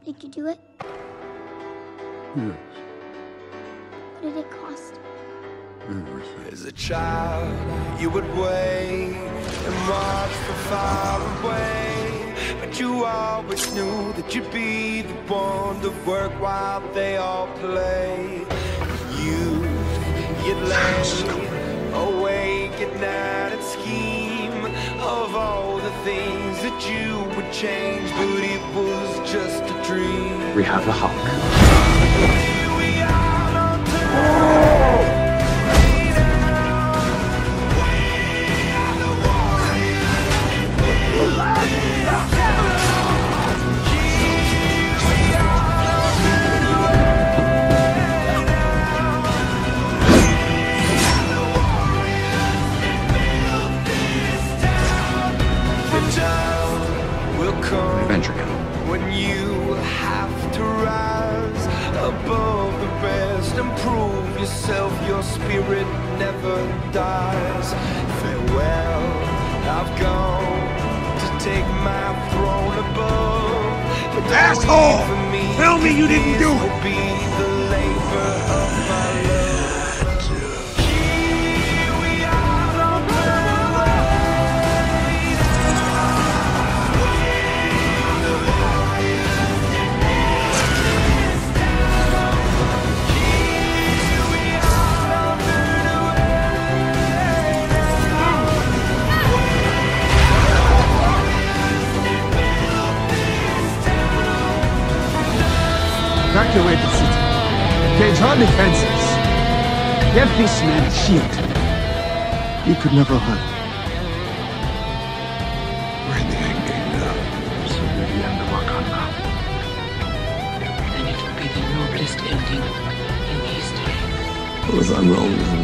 Did you do it? Yes. What did it cost? Everything. As a child, you would wait and watch from far away, but you always knew that you'd be the one to work while they all play. You'd lay awake at night and scheme of all the things that you would change, but it was just a dream. We have the Hulk. Adventure Camp. When you have to rise above the rest and prove yourself, your spirit never dies. Farewell, I've gone to take my throne above. But Asshole! for me, Tell me you didn't do it! Will be the labor of my love. Evacuate the city. Engage our defenses. Get this man a shield. You could never hide. We're in the end game now. So we're the end of Wakanda. And it will be the noblest ending in history. Was I wrong then?